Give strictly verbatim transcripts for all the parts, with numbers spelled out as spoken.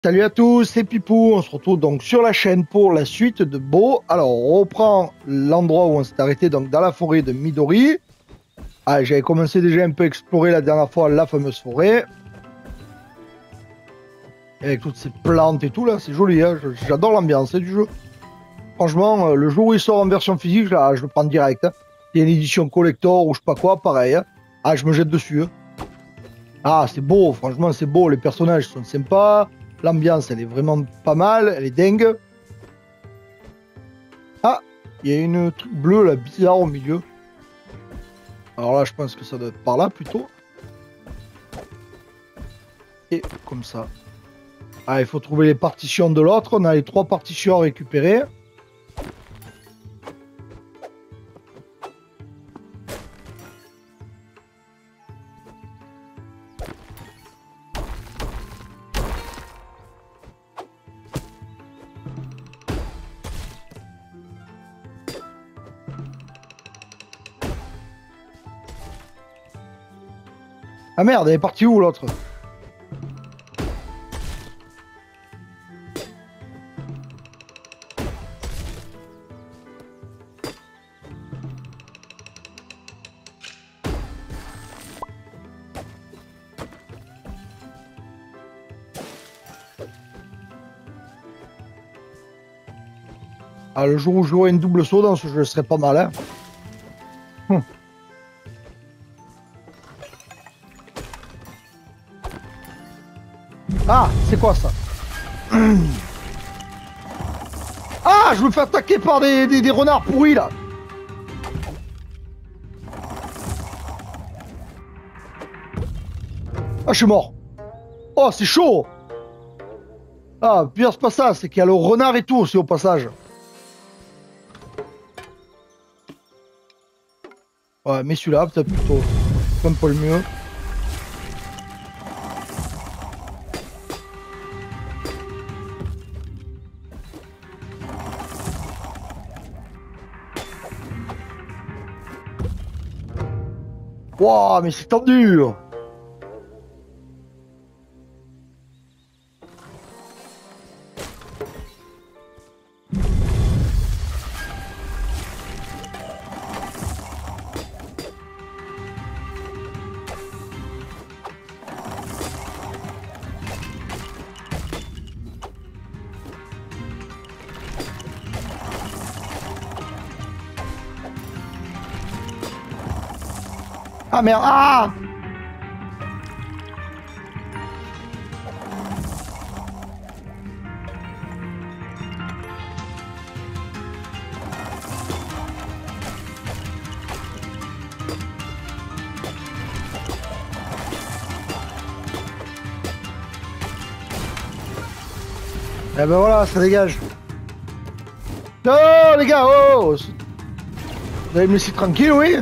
Salut à tous, c'est Pipou, on se retrouve donc sur la chaîne pour la suite de Beau. Alors on reprend l'endroit où on s'est arrêté, donc dans la forêt de Midori. Ah, j'avais commencé déjà un peu à explorer la dernière fois la fameuse forêt. Avec toutes ces plantes et tout là, c'est joli, hein. J'adore l'ambiance du jeu. Franchement, le jour où il sort en version physique, là, je le prends direct. Hein. Il y a une édition collector ou je sais pas quoi, pareil. Hein. Ah, je me jette dessus. Hein. Ah, c'est beau, franchement c'est beau, les personnages sont sympas. L'ambiance, elle est vraiment pas mal, elle est dingue. Ah, il y a une truc bleue là, bizarre au milieu. Alors là, je pense que ça doit être par là plutôt. Et comme ça. Ah, il faut trouver les partitions de l'autre. On a les trois partitions à récupérer. Ah merde, elle est partie où l'autre? Ah, le jour où j'aurai une double saut dans ce jeu, ce serait pas mal, hein. Hum. Ah, c'est quoi ça? Ah, je me fais attaquer par des, des, des renards pourris là. Ah, je suis mort. Oh, c'est chaud. Ah, pire, c'est pas ça, c'est qu'il y a le renard et tout aussi au passage. Ouais, mais celui-là, peut-être plutôt. C'est un peu le mieux. Wouah, mais c'est tendu. Ah merde, ah! Eh ben voilà, ça dégage. Non, les gars, oh! Vous allez me laisser tranquille, oui?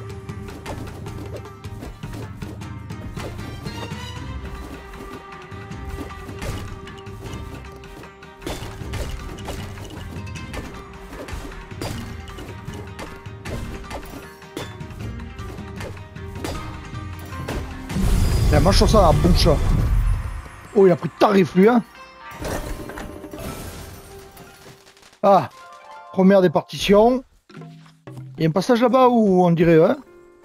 Eh, moi je trouve ça dans la bouche. Oh, il a pris de tarif lui, hein. Ah, première des partitions. Il y a un passage là-bas où on dirait, hein.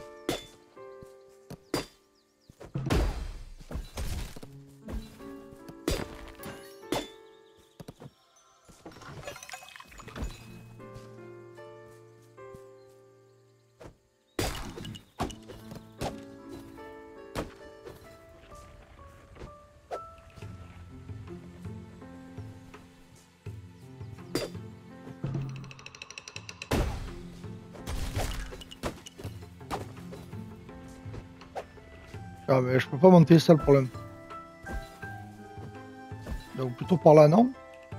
Ah mais je peux pas monter, ça le problème. Donc plutôt par là, non?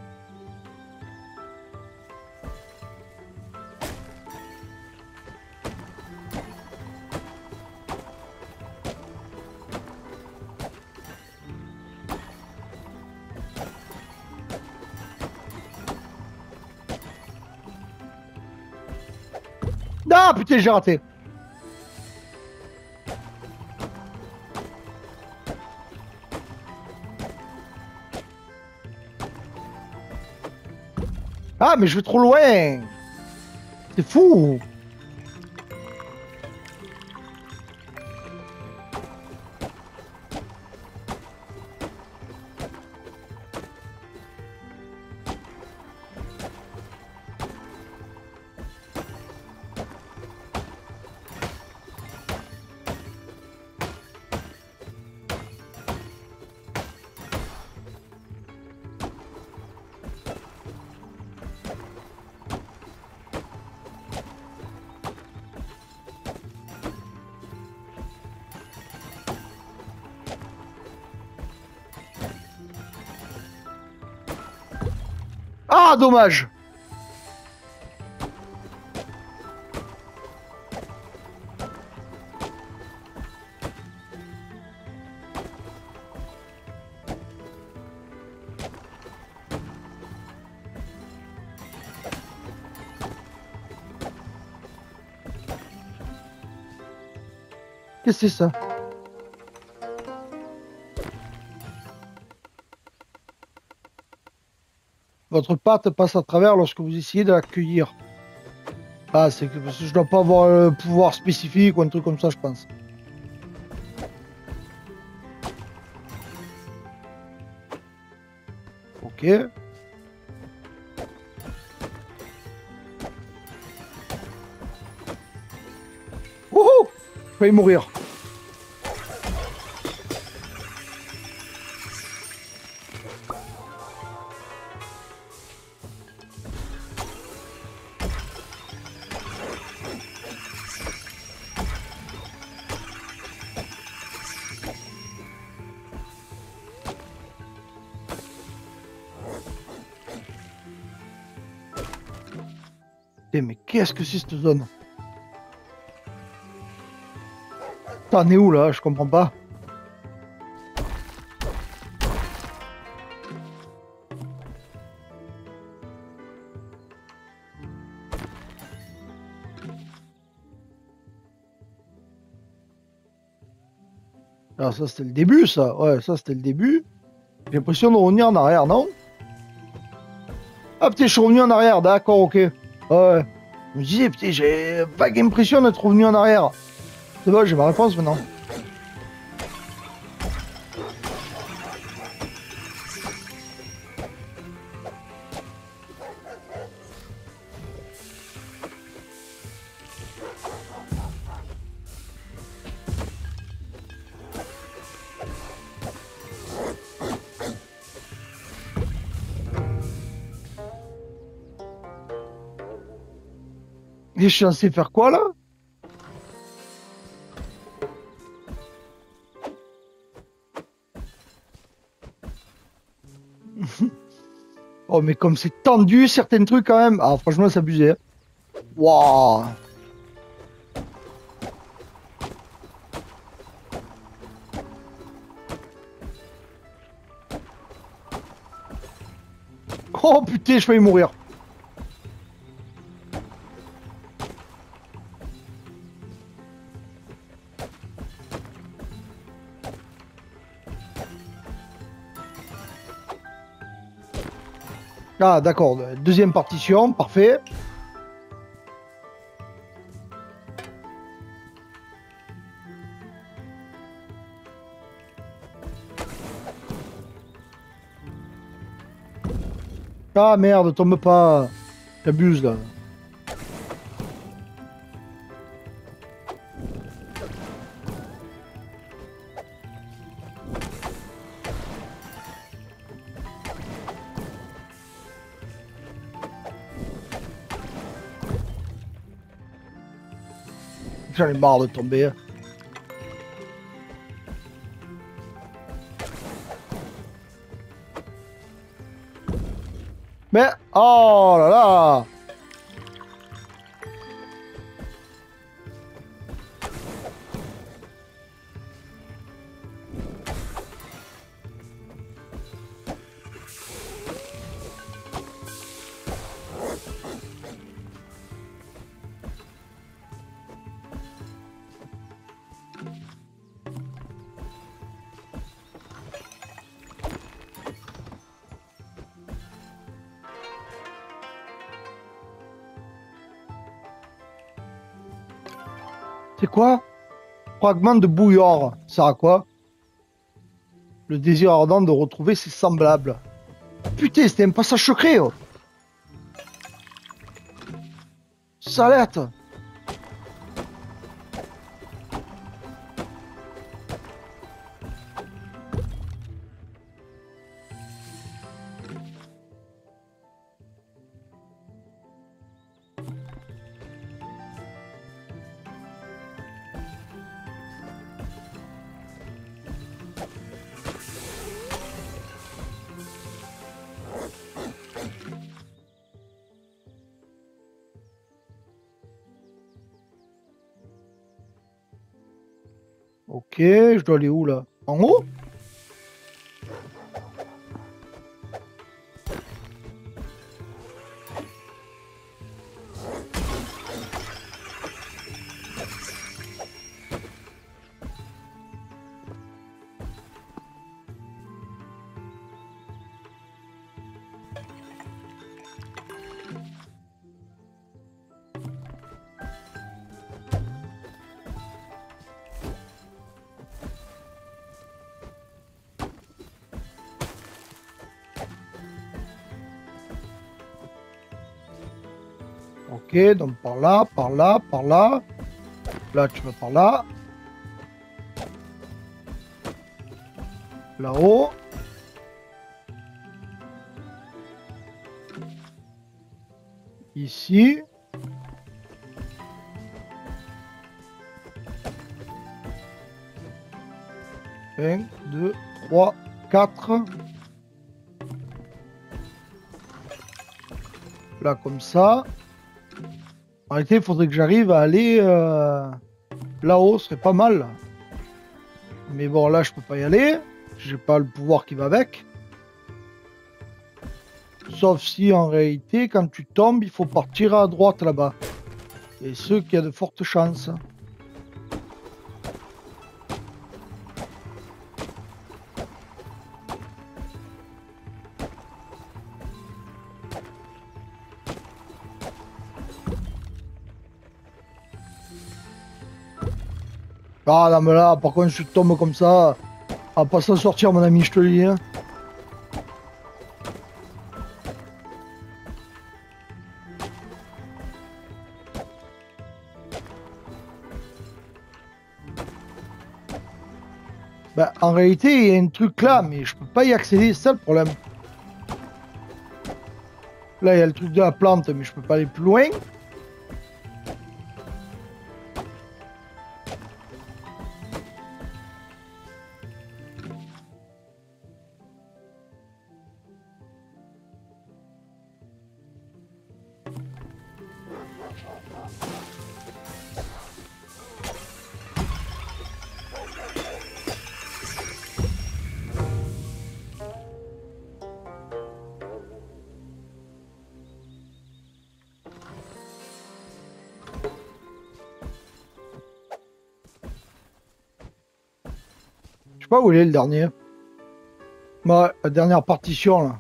Ah putain, j'ai raté. Ah, mais je vais trop loin. C'est fou. Ah, dommage. Qu'est-ce que c'est ça? Votre patte passe à travers lorsque vous essayez de la cueillir. Ah, c'est que parce que je dois pas avoir le pouvoir spécifique ou un truc comme ça, je pense. Ok. Wouhou! Je vais y mourir. Mais qu'est-ce que c'est cette zone? T'en es où là? Je comprends pas. Alors ça c'était le début ça. Ouais, ça c'était le début. J'ai l'impression de revenir en arrière, non? Ah putain, je suis revenu en arrière, d'accord, ok. Ouais. Je me disais, putain, j'ai vague impression d'être revenu en arrière. C'est bon, j'ai ma réponse maintenant. Et je suis censé faire quoi là? Oh mais comme c'est tendu certains trucs quand même. Ah franchement c'est abusé. Hein. Waouh. Oh putain, je vais y mourir. Ah d'accord, deuxième partition, parfait. Ah merde, tombe pas. T'abuses là. J'en ai marre de tomber. Mais, oh là là! C'est quoi? Fragment de bouillard. Ça sert à quoi? Le désir ardent de retrouver ses semblables. Putain, c'était un passage secret. Oh. Salette. Ok, je dois aller où là? En haut? Ok, donc par là, par là, par là. Là, tu vas par là. Là-haut. Ici. Un, deux, trois, quatre. Là, comme ça. En réalité, il faudrait que j'arrive à aller euh, là-haut, ce serait pas mal. Mais bon, là, je peux pas y aller. J'ai pas le pouvoir qui va avec. Sauf si, en réalité, quand tu tombes, il faut partir à droite là-bas. Et ce qui a de fortes chances. Ah non mais là, par contre, je tombe comme ça. On va pas s'en sortir, mon ami, je te le dis. Hein. Bah, en réalité, il y a un truc là, mais je peux pas y accéder, c'est ça le problème. Là, il y a le truc de la plante, mais je peux pas aller plus loin. Je sais pas où il est le dernier. Ouais, la dernière partition là.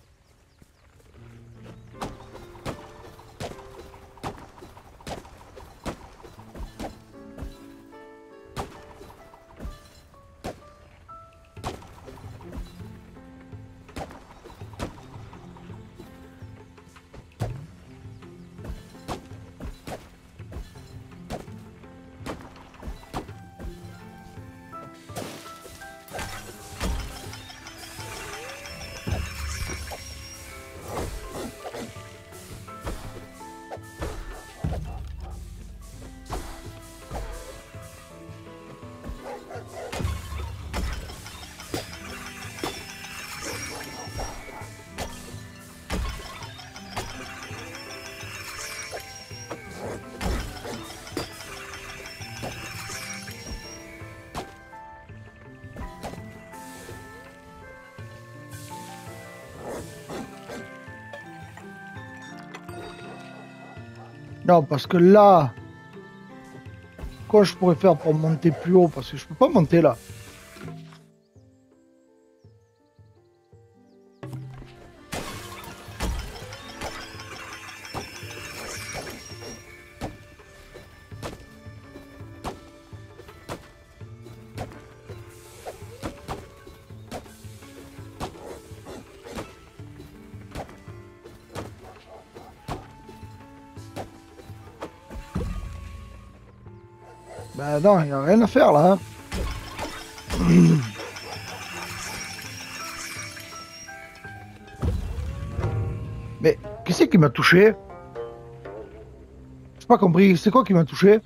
Non, parce que là, quoi je pourrais faire pour monter plus haut? Parce que je peux pas monter là. Bah non, il n'y a rien à faire là. Hein. Mais qu'est-ce qui m'a touché? J'ai pas compris, c'est quoi qui m'a touché?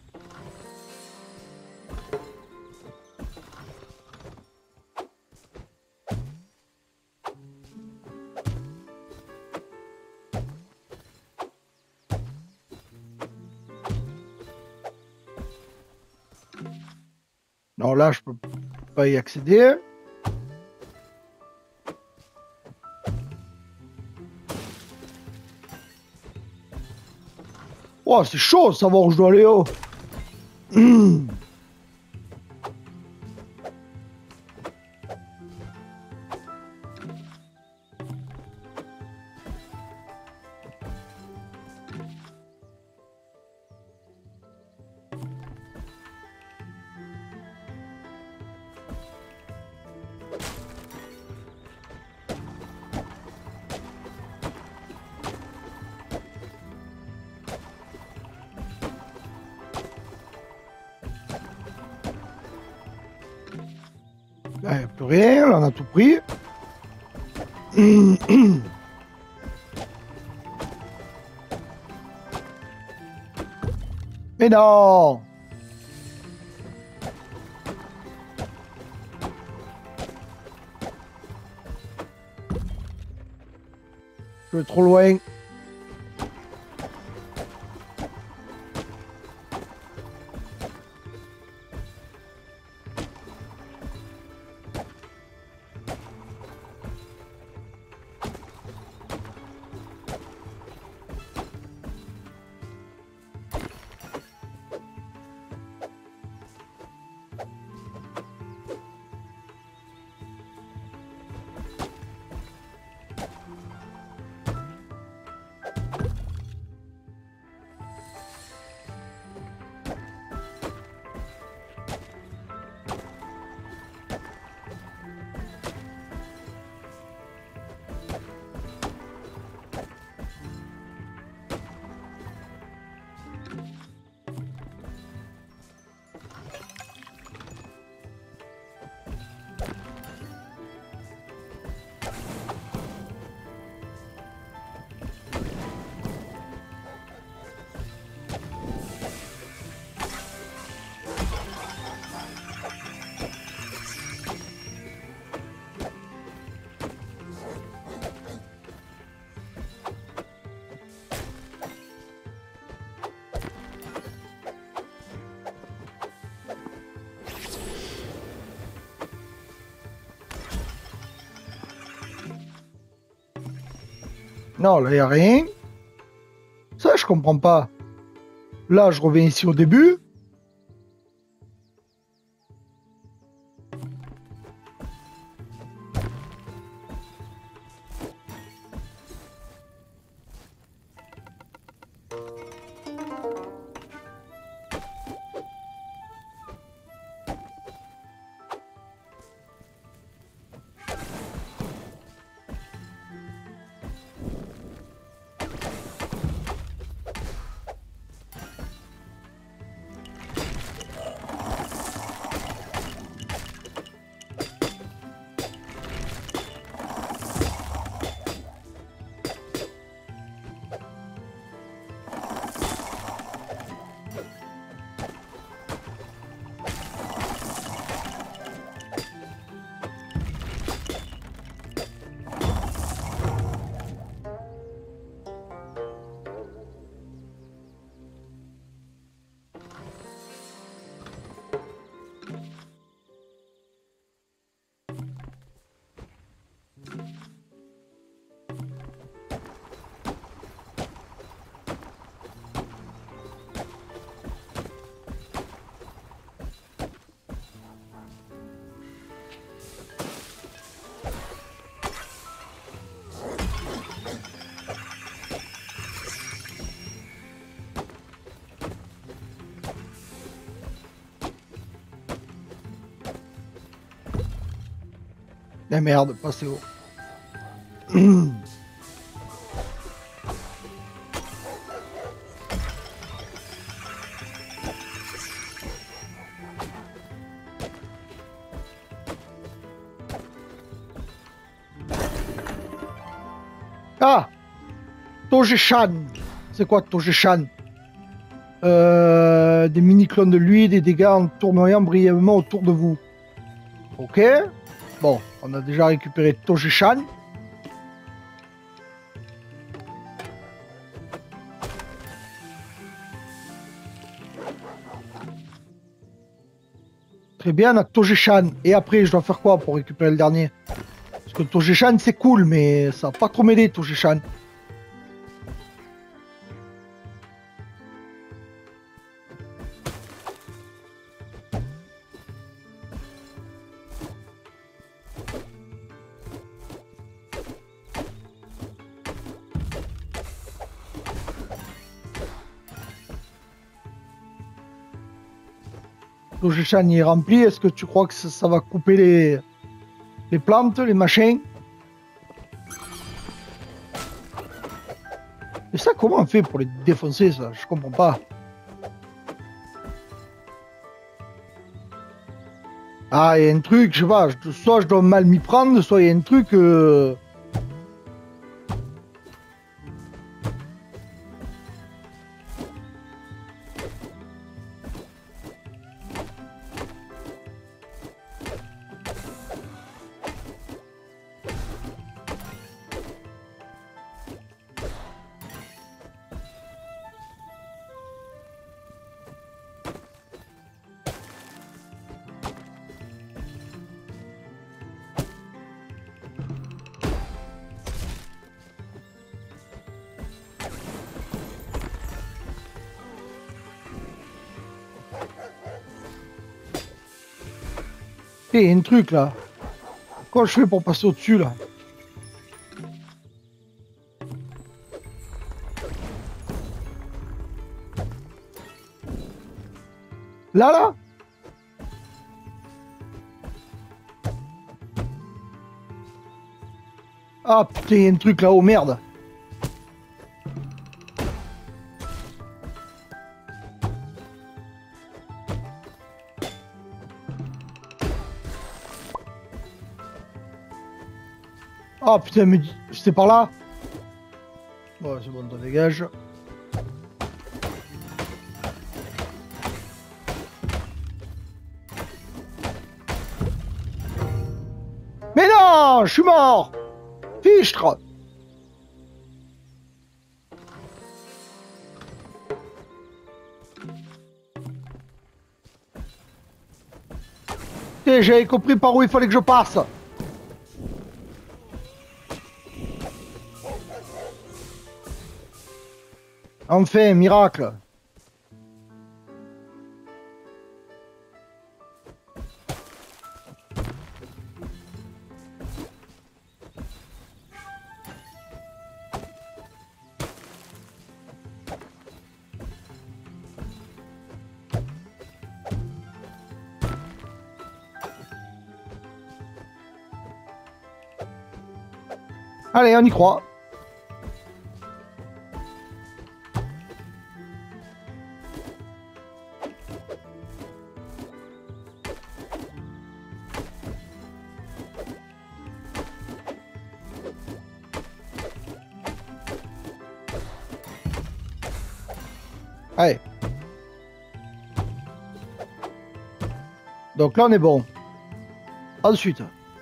Non, là, je peux pas y accéder. Oh, c'est chaud de savoir où je dois aller. Oh. Là, il n'y a plus rien, là, on a tout pris. Mais non! Je vais trop loin. Non, là, il n'y a rien. Ça, je comprends pas. Là, je reviens ici au début. Mais merde, passez haut. Ah, Togeshan. C'est quoi Togeshan? euh, Des mini-clones de lui, des dégâts en tournoyant brièvement autour de vous. Ok. Bon, on a déjà récupéré Togeshan. Très bien, on a Togeshan. Et après, je dois faire quoi pour récupérer le dernier? Parce que Togeshan, c'est cool, mais ça va pas trop m'aider, Togeshan. Togeshan est rempli. Est-ce que tu crois que ça, ça va couper les, les plantes, les machins? Et ça, comment on fait pour les défoncer, ça? Je comprends pas. Ah, il y a un truc, je sais pas, je- soit je dois mal m'y prendre, soit il y a un truc... euh, Il y a un truc, là. Comment je fais pour passer au-dessus, là? Là, là? Ah, putain, il y a un truc là-haut, merde. Ah, putain, mais c'était par là? Ouais, c'est bon, on dégage. Mais non, je suis mort. Fichtre. Putain, j'avais compris par où il fallait que je passe. Enfin, miracle. Allez, on y croit. Allez. Donc là, on est bon. Ensuite.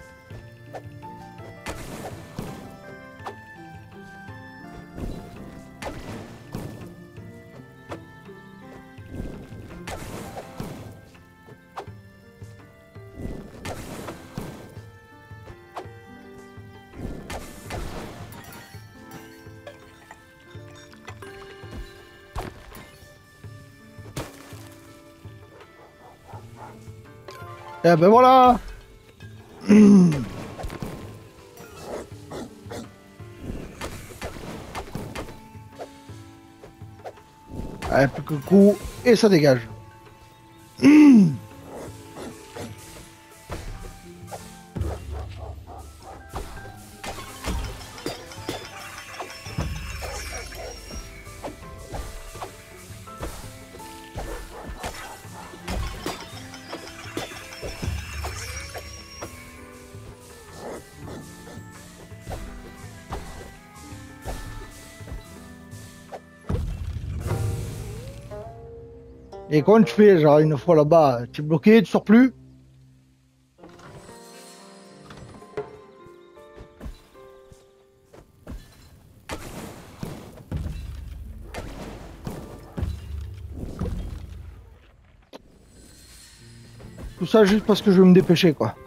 Eh ben voilà. Un peu que coup et ça dégage. Et comment tu fais, genre une fois là-bas, tu es bloqué, tu sors plus? Tout ça juste parce que je veux me dépêcher, quoi.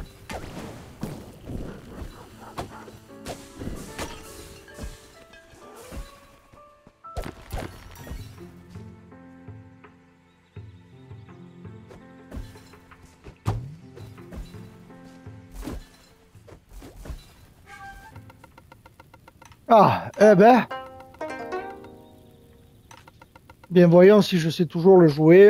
Ah, eh ben, bien voyons si je sais toujours le jouer.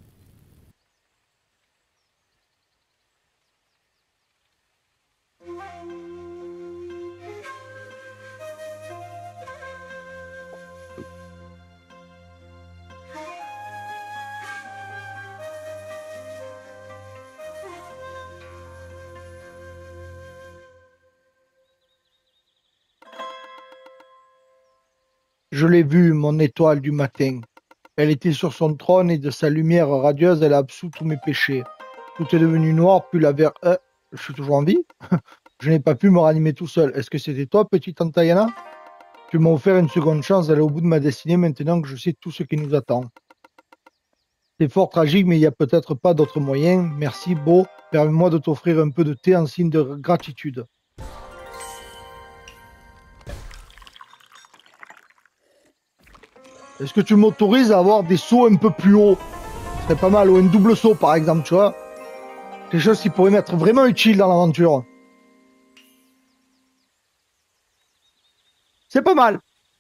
Je l'ai vue, mon étoile du matin. Elle était sur son trône et de sa lumière radieuse, elle a absous tous mes péchés. Tout est devenu noir, puis la ver... Euh, je suis toujours en vie? Je n'ai pas pu me ranimer tout seul. Est-ce que c'était toi, petite Antayana? Tu m'as offert une seconde chance d'aller au bout de ma destinée maintenant que je sais tout ce qui nous attend. C'est fort tragique, mais il n'y a peut-être pas d'autre moyen. Merci, Beau. Permets-moi de t'offrir un peu de thé en signe de gratitude. Est-ce que tu m'autorises à avoir des sauts un peu plus hauts? Ce serait pas mal, ou un double saut par exemple, tu vois? Quelque chose qui pourrait m'être vraiment utile dans l'aventure. C'est pas mal.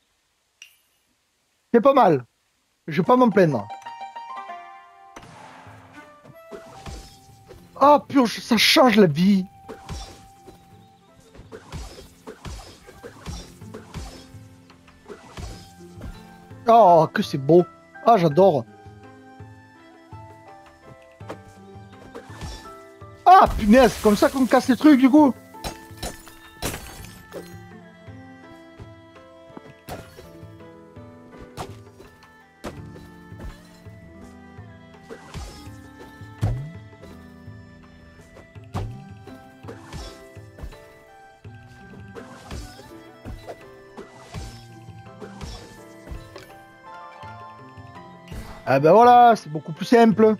C'est pas mal. Je vais pas m'en plaindre. Ah, purge, ça change la vie. Oh, que c'est beau. Ah, j'adore. Ah, punaise, comme ça qu'on casse les trucs, du coup. Ah ben voilà, c'est beaucoup plus simple.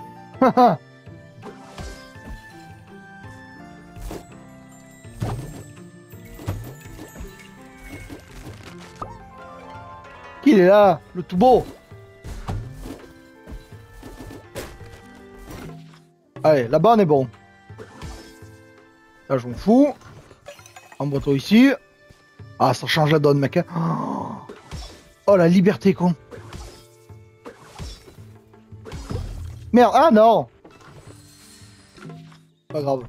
Qui il est là, le tout beau. Allez, là-bas on est bon. Là je m'en fous. Envoie-toi ici. Ah, ça change la donne, mec. Hein. Oh, la liberté, con. Merde, ah non. Pas grave.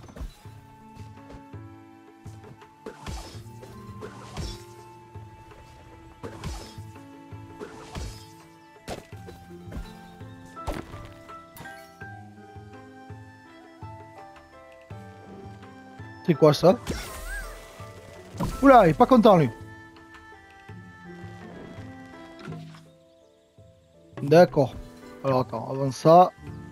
C'est quoi ça? Oula, il est pas content lui. D'accord. Alors attends, avant ça.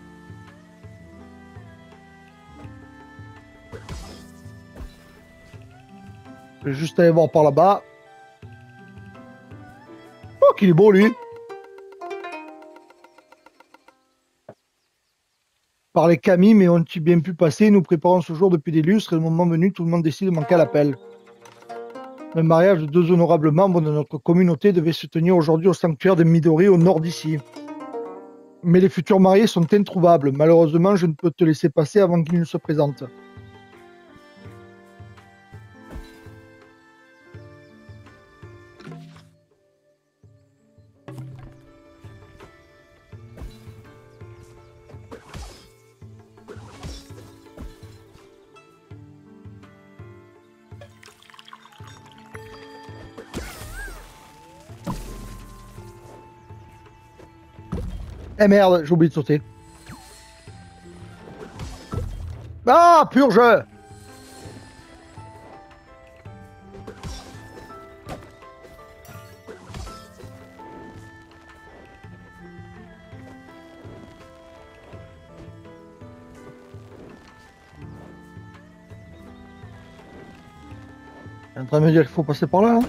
Je vais juste aller voir par là-bas. Oh, qu'il est beau lui. Par les Camille, mais ont-ils bien pu passer? Nous préparons ce jour depuis des lustres et le moment venu, tout le monde décide de manquer à l'appel. Le mariage de deux honorables membres de notre communauté devait se tenir aujourd'hui au sanctuaire de Midori au nord d'ici. Mais les futurs mariés sont introuvables. Malheureusement, je ne peux te laisser passer avant qu'ils ne se présentent. Eh merde, j'ai oublié de sauter. Ah, purge! T'es en train de me dire qu'il faut passer par là, là?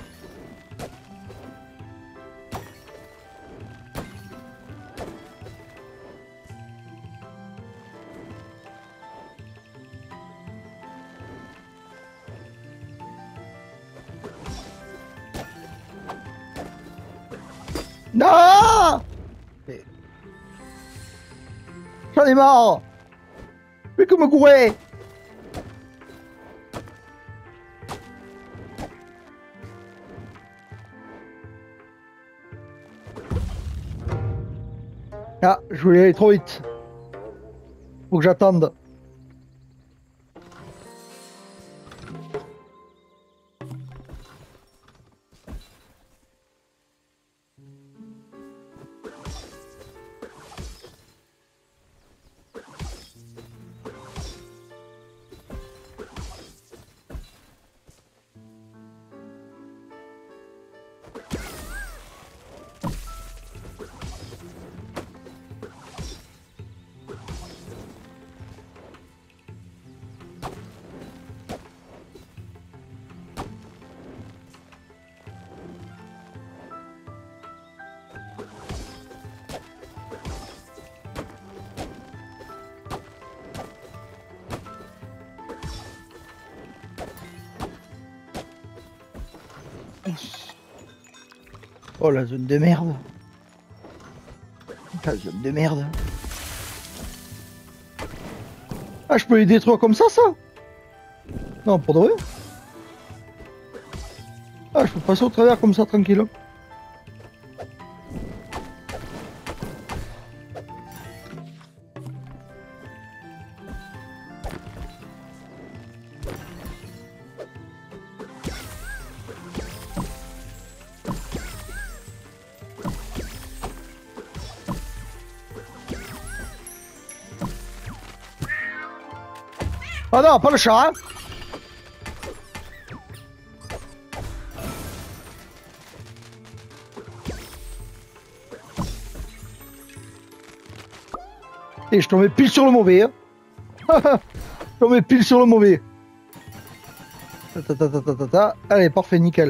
Non! Mais... J'en ai marre! Mais que me courir! Ah, je voulais aller trop vite. Faut que j'attende. Oh la zone de merde. La zone de merde. Ah, je peux les détruire comme ça, ça? Non, pour de vrai. Ah, je peux passer au travers comme ça, tranquille. Ah non, pas le chat, hein. Et je tombais pile sur le mauvais, hein. Je tombais pile sur le mauvais. Ta, ta, ta, ta, ta, ta, ta. Allez, parfait, nickel.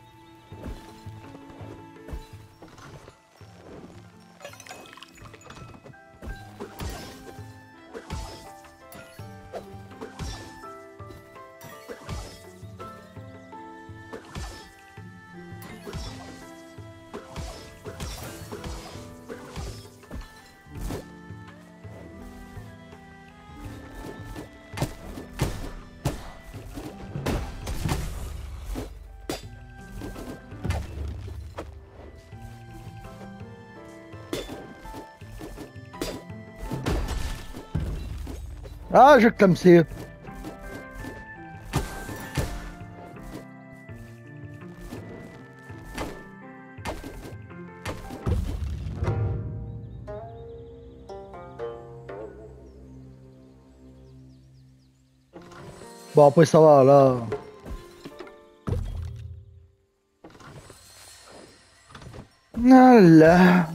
Ah, je clamsé. Bon, après ça va, là. Ah là.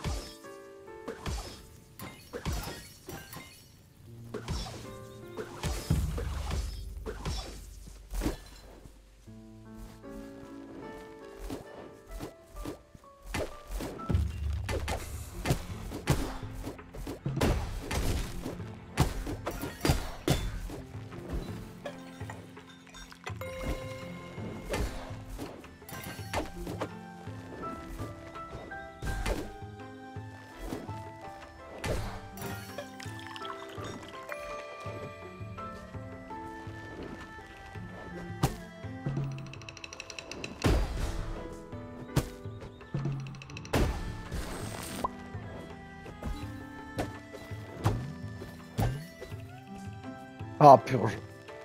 Ah, purge.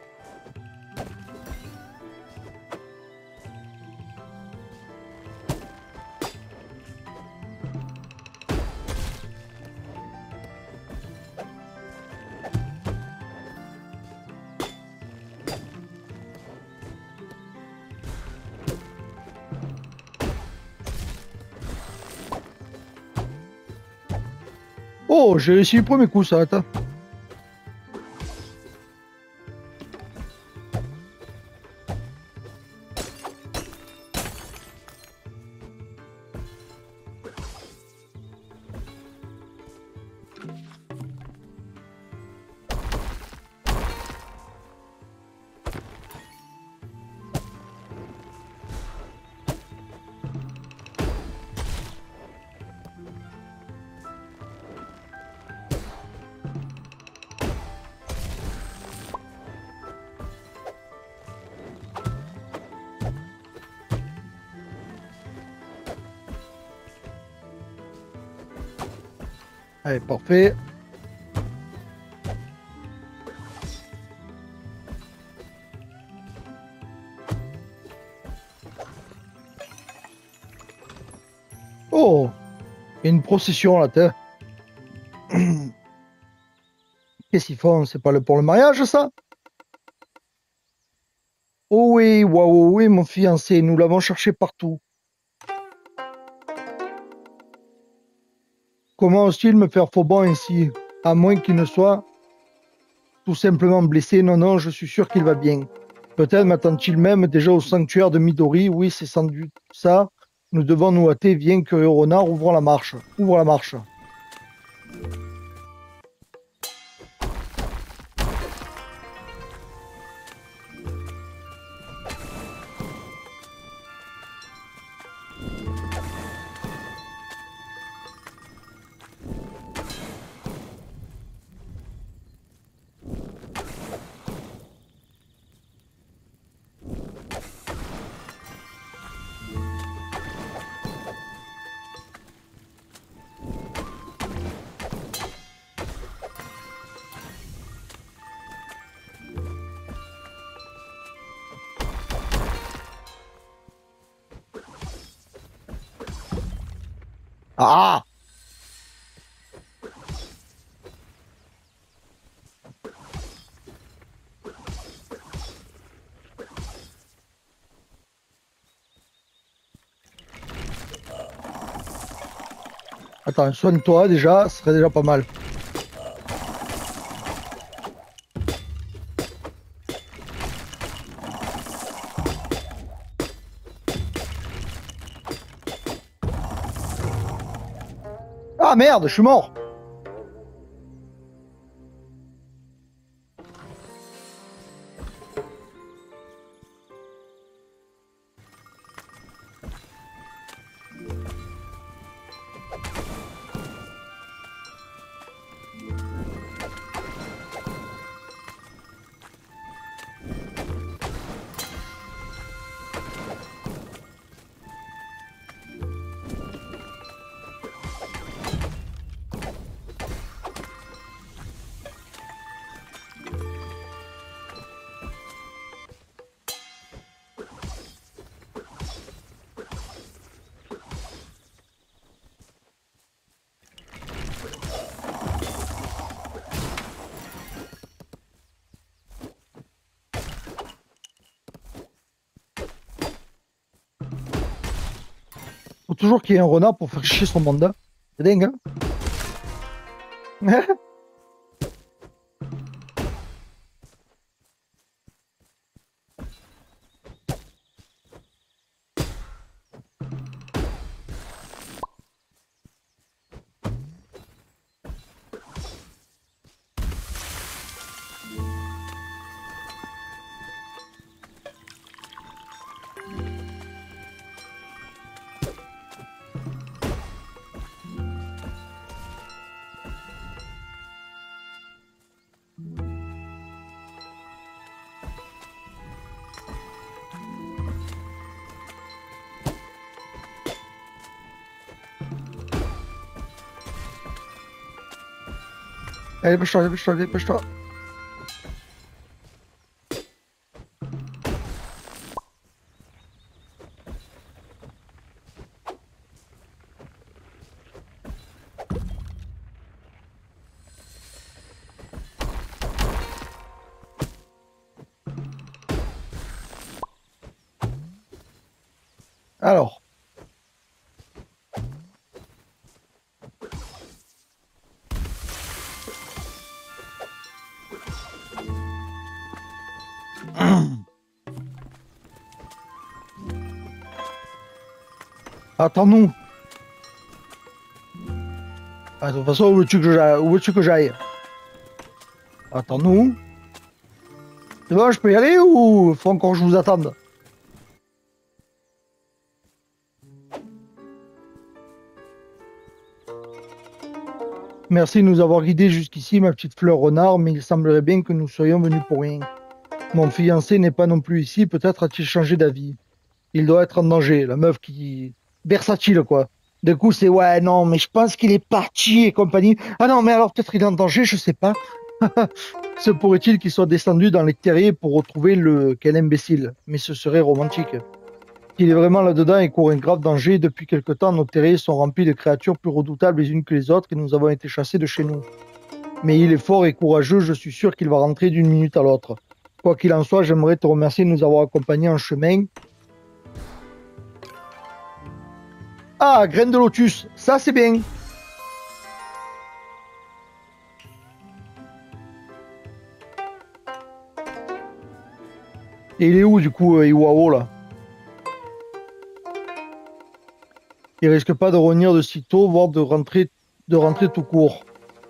Oh, j'ai réussi le premier coup, ça, attends. Allez, parfait. Oh, il y a une procession là, t'es. Qu'est-ce qu'ils font? C'est pas le pour le mariage, ça? Oh oui, waouh, oui, mon fiancé, nous l'avons cherché partout. Comment ose-t-il me faire faux bon ainsi? À moins qu'il ne soit tout simplement blessé. Non, non, je suis sûr qu'il va bien. Peut-être m'attend-il même déjà au sanctuaire de Midori. Oui, c'est sans doute ça. Nous devons nous hâter. Viens, curieux renard, ouvre la marche. Ouvre la marche. Ah! Attends, soigne-toi déjà, ce serait déjà pas mal. Ah merde, je suis mort! Faut toujours qu'il y ait un renard pour faire chier son mandat. C'est dingue, hein? Allez, dépêche-toi, dépêche-toi, dépêche-toi. Alors. Attends-nous. Ah, de toute façon, où veux-tu que j'aille? Où veux-tu que j'aille? Attends-nous. C'est bon, je peux y aller ou faut encore que je vous attende? Merci de nous avoir guidés jusqu'ici, ma petite fleur renard, mais il semblerait bien que nous soyons venus pour rien. Mon fiancé n'est pas non plus ici, peut-être a-t-il changé d'avis. Il doit être en danger, la meuf qui... versatile, quoi. Du coup, c'est ouais, non, mais je pense qu'il est parti et compagnie. Ah non, mais alors peut-être il est en danger, je sais pas. Se pourrait-il qu'il soit descendu dans les terriers pour retrouver le... Quel imbécile. Mais ce serait romantique. S'il est vraiment là-dedans et court un grave danger, depuis quelque temps, nos terriers sont remplis de créatures plus redoutables les unes que les autres et nous avons été chassés de chez nous. Mais il est fort et courageux, je suis sûr qu'il va rentrer d'une minute à l'autre. Quoi qu'il en soit, j'aimerais te remercier de nous avoir accompagnés en chemin. Ah, graine de lotus, ça c'est bien. Et il est où du coup, euh, Iwao là? Il risque pas de revenir de sitôt, voire de rentrer, de rentrer tout court.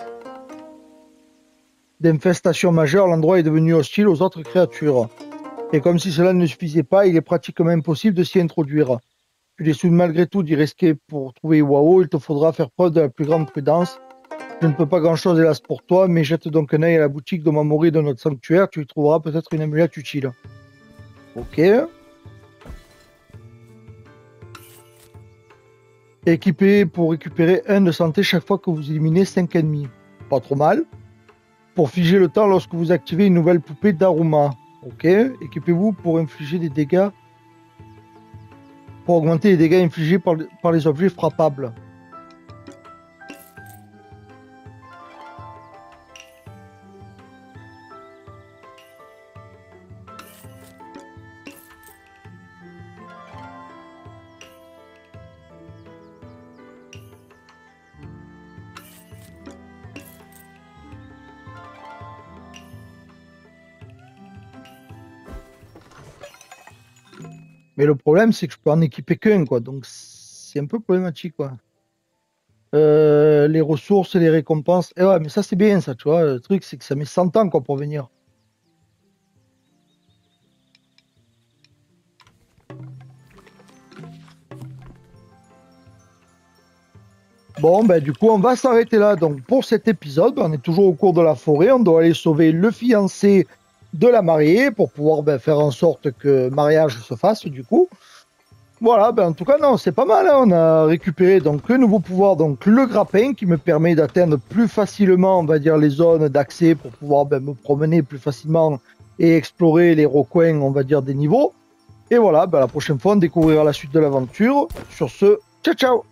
D'infestation majeure, l'endroit est devenu hostile aux autres créatures. Et comme si cela ne suffisait pas, il est pratiquement impossible de s'y introduire. Tu décides malgré tout d'y risquer pour trouver Iwao, il te faudra faire preuve de la plus grande prudence. Je ne peux pas grand-chose hélas pour toi, mais jette donc un œil à la boutique de Mamori de notre sanctuaire, tu y trouveras peut-être une amulette utile. Ok. Équipé pour récupérer un de santé chaque fois que vous éliminez cinq ennemis. Pas trop mal. Pour figer le temps lorsque vous activez une nouvelle poupée d'Aruma. Ok. Équipez-vous pour infliger des dégâts. Pour augmenter les dégâts infligés par, par les objets frappables. Mais le problème, c'est que je peux en équiper qu'un, quoi. Donc, c'est un peu problématique, quoi. Euh, les ressources et les récompenses. Et ouais, mais ça, c'est bien, ça, tu vois. Le truc, c'est que ça met cent ans, quoi, pour venir. Bon, ben, du coup, on va s'arrêter là. Donc, pour cet épisode, on est toujours au cours de la forêt. On doit aller sauver le fiancé de la mariée pour pouvoir ben, faire en sorte que le mariage se fasse, du coup. Voilà, ben en tout cas, non, c'est pas mal. Hein. On a récupéré donc le nouveau pouvoir, donc le grappin, qui me permet d'atteindre plus facilement, on va dire, les zones d'accès pour pouvoir ben, me promener plus facilement et explorer les recoins, on va dire, des niveaux. Et voilà, ben, la prochaine fois, on découvrira la suite de l'aventure. Sur ce, ciao, ciao!